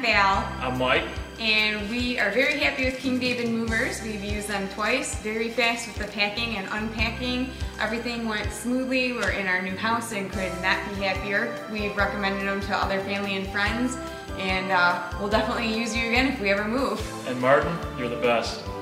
Val. I'm Mike. And we are very happy with King David Movers. We've used them twice, very fast with the packing and unpacking. Everything went smoothly. We're in our new house and could not be happier. We've recommended them to other family and friends, and we'll definitely use you again if we ever move. And Martin, you're the best.